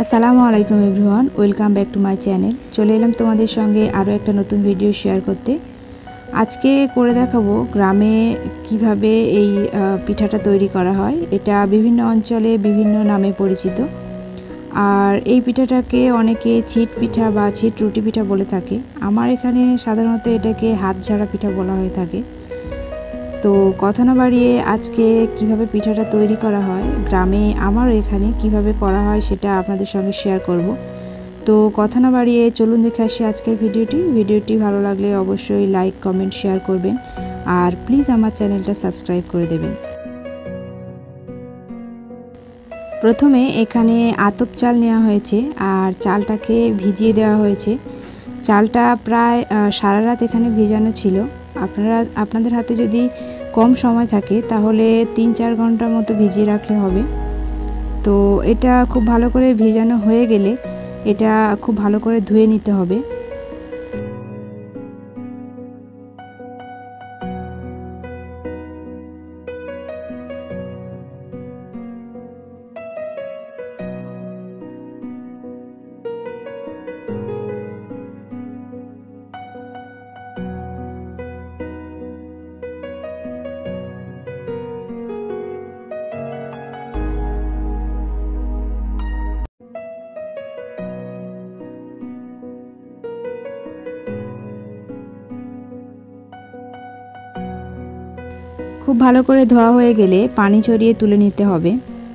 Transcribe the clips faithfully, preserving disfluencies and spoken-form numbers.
আসসালামু আলাইকুম everyone, welcome back to my channel. চলে এলাম তোমাদের সঙ্গে আরও একটা নতুন ভিডিও শেয়ার করতে। আজকে করে দেখাবো গ্রামে কিভাবে এই পিঠাটা তৈরি করা হয়। এটা বিভিন্ন অঞ্চলে বিভিন্ন নামে পরিচিত। আর এই পিঠাটাকে অনেকে ছিট পিঠা বা ছিট রুটি পিঠা বলে থাকে। আমার এখানে সাধারণত এটাকে হাত ঝাড়া পিঠা বলা হয়ে থাকে। তো কথা না বাড়িয়ে আজকে কিভাবে পিঠাটা তৈরি করা হয় গ্রামে আমার এখানে কিভাবে করা হয় সেটা আপনাদের সঙ্গে শেয়ার করব। তো কথা না বাড়িয়ে চলুন দেখে আসি আজকের ভিডিওটি। ভিডিওটি ভালো লাগলে অবশ্যই লাইক কমেন্ট শেয়ার করবেন আর প্লিজ আমার চ্যানেলটা সাবস্ক্রাইব করে দেবেন। প্রথমে এখানে আতপ চাল নেওয়া হয়েছে আর চালটাকে ভিজিয়ে দেওয়া হয়েছে। চালটা প্রায় সারা রাত এখানে ভেজানো ছিল। আপনারা আপনাদের হাতে যদি কম সময় থাকে তাহলে তিন চার ঘন্টার মতো ভিজিয়ে রাখলে হবে। তো এটা খুব ভালো করে ভেজানো হয়ে গেলে এটা খুব ভালো করে ধুয়ে নিতে হবে। খুব ভালো করে ধোয়া হয়ে গেলে পানি ঝরিয়ে তুলে নিতে হবে।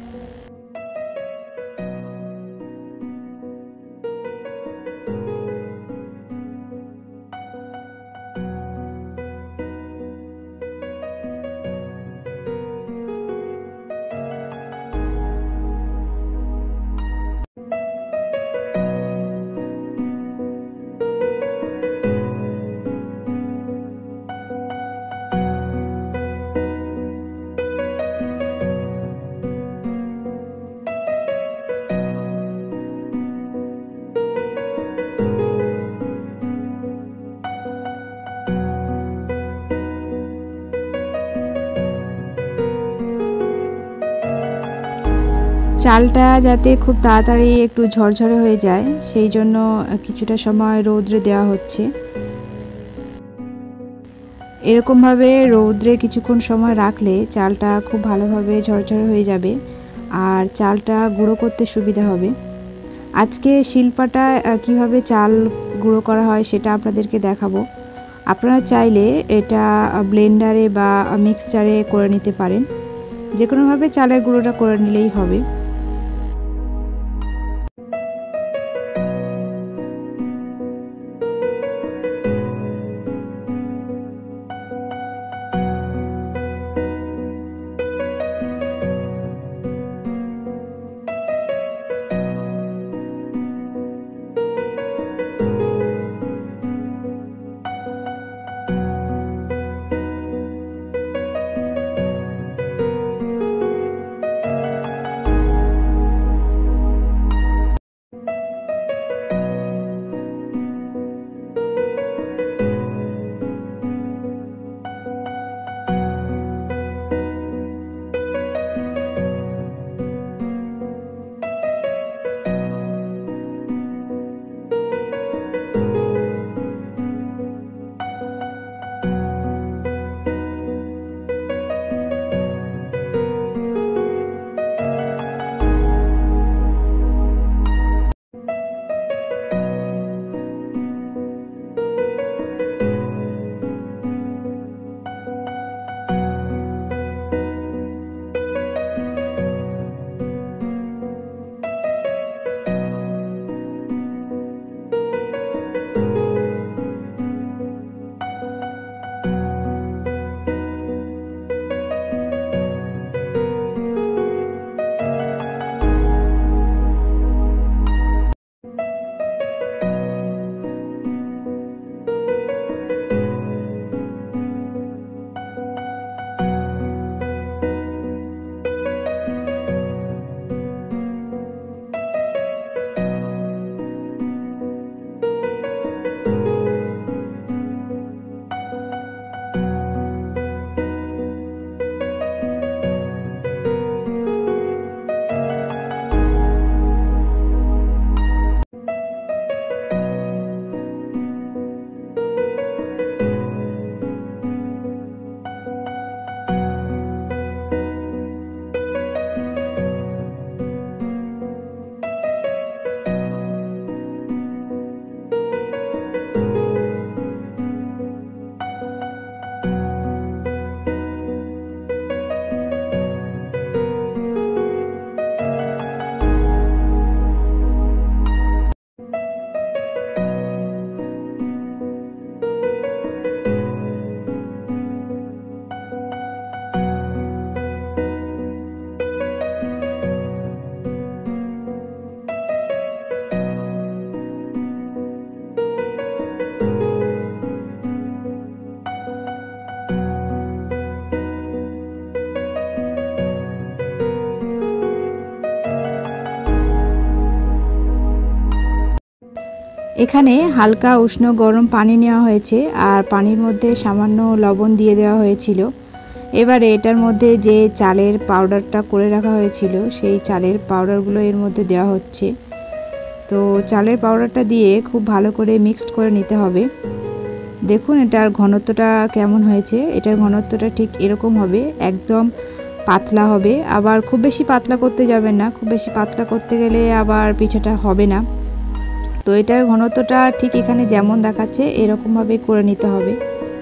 চালটা যাতে খুব তাড়াতাড়ি একটু ঝরঝরে হয়ে যায় সেই জন্য কিছুটা সময় রৌদ্রে দেওয়া হচ্ছে। এরকমভাবে রৌদ্রে কিছুক্ষণ সময় রাখলে চালটা খুব ভালোভাবে ঝরঝরে হয়ে যাবে আর চালটা গুঁড়ো করতে সুবিধা হবে। আজকে শিলপাটা কিভাবে চাল গুঁড়ো করা হয় সেটা আপনাদেরকে দেখাবো। আপনারা চাইলে এটা ব্লেন্ডারে বা মিক্সচারে করে নিতে পারেন। যে কোনোভাবে চালের গুঁড়োটা করে নিলেই হবে। এখানে হালকা উষ্ণ গরম পানি নেওয়া হয়েছে আর পানির মধ্যে সামান্য লবণ দিয়ে দেওয়া হয়েছিল। এবারে এটার মধ্যে যে চালের পাউডারটা করে রাখা হয়েছিল সেই চালের পাউডারগুলো এর মধ্যে দেওয়া হচ্ছে। তো চালের পাউডারটা দিয়ে খুব ভালো করে মিক্সড করে নিতে হবে। দেখুন এটার ঘনত্বটা কেমন হয়েছে। এটার ঘনত্বটা ঠিক এরকম হবে, একদম পাতলা হবে। আবার খুব বেশি পাতলা করতে যাবেন না, খুব বেশি পাতলা করতে গেলে আবার পিঠাটা হবে না। তো এটার ঘনত্বটা ঠিক এখানে যেমন দেখাচ্ছে এরকমভাবে করে নিতে হবে।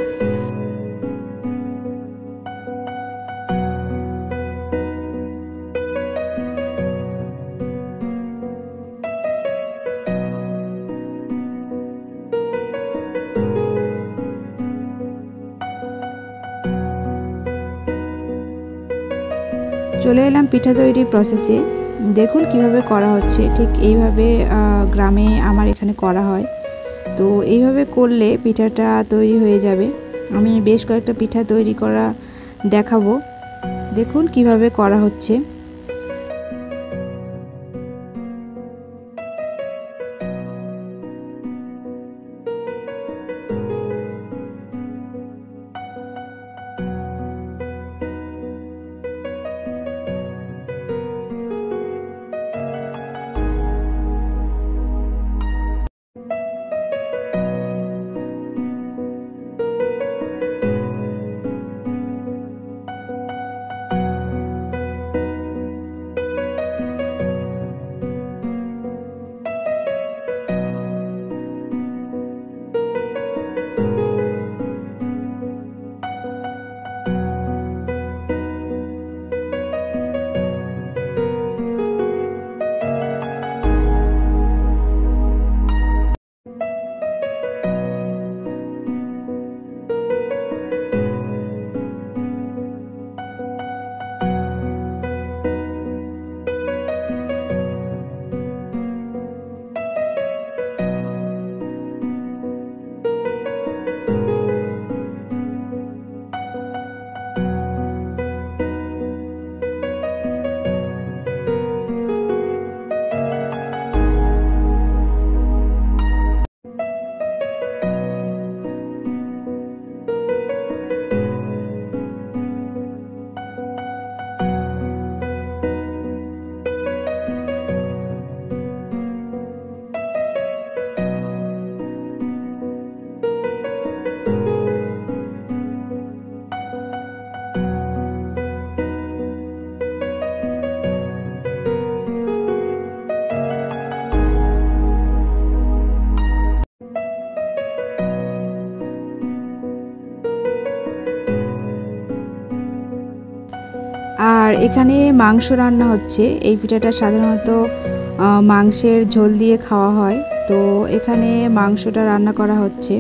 চলে এলাম পিঠা তৈরির প্রসেসে। দেখুন কিভাবে করা হচ্ছে, ঠিক এইভাবে গ্রামে আমার এখানে করা হয়। তো এইভাবে করলে পিঠাটা তৈরি হয়ে যাবে। আমি বেশ কয়েকটা পিঠা তৈরি করা দেখাবো, দেখুন কিভাবে করা হচ্ছে। আর এখানে মাংস রান্না হচ্ছে। এই পিঠাটা সাধারণত মাংসের ঝোল দিয়ে খাওয়া হয়। তো এখানে মাংসটা রান্না করা হচ্ছে।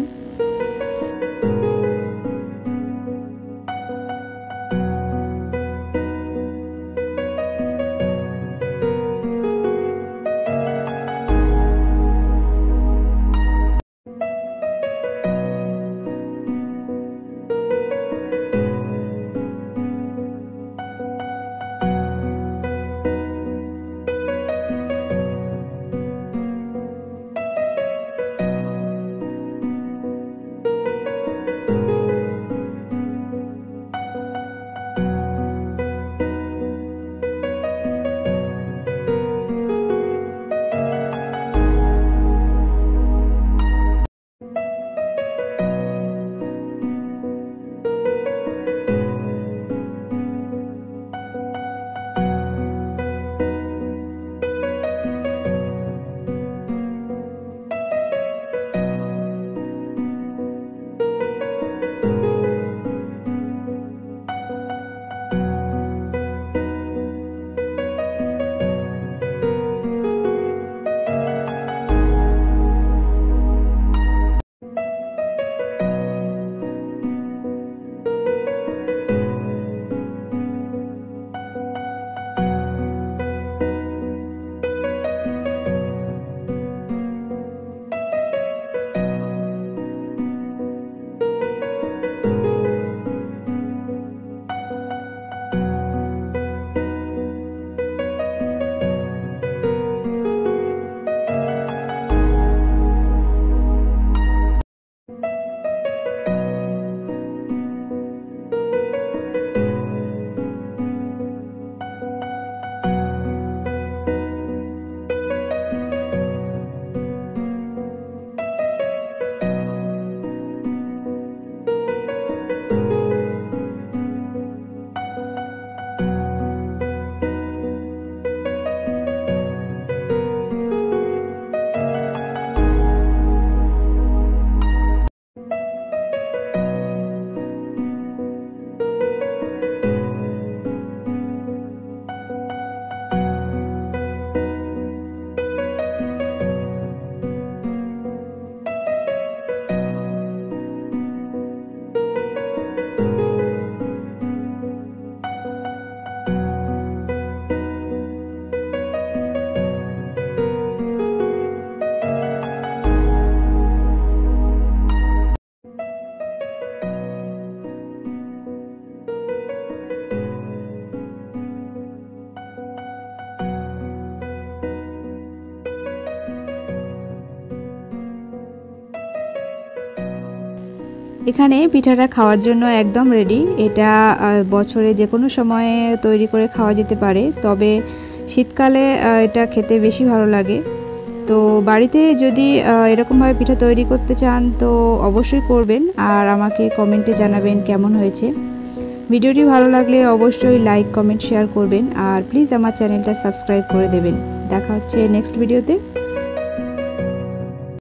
এখানে পিঠাটা খাওয়ার জন্য একদম রেডি। এটা বছরে যে কোনো সময়ে তৈরি করে খাওয়া যেতে পারে, তবে শীতকালে এটা খেতে বেশি ভালো লাগে। তো বাড়িতে যদি এরকমভাবে পিঠা তৈরি করতে চান তো অবশ্যই করবেন, আর আমাকে কমেন্টে জানাবেন কেমন হয়েছে। ভিডিওটি ভালো লাগলে অবশ্যই লাইক কমেন্ট শেয়ার করবেন, আর প্লিজ আমার চ্যানেলটা সাবস্ক্রাইব করে দেবেন। দেখা হচ্ছে নেক্সট ভিডিওতে।